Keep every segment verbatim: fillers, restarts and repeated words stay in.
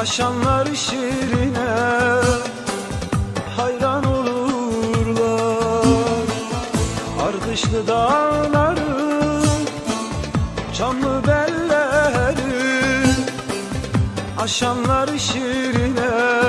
Aşanlar şiirine hayran olurlar. Ardışlı dağları, çamlı belleri, aşanlar şiirine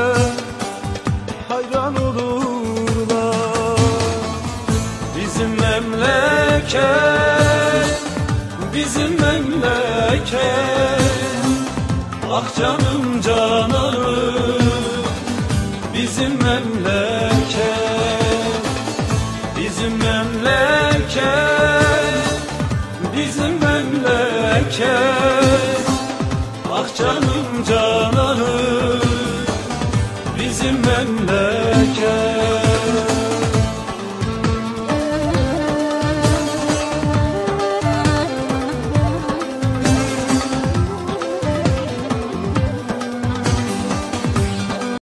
hayran olurlar. Bizim memleket, bizim memleket, ah canım cananım, bizim memleket, bizim memleket, bizim memleket, ah canım cananım.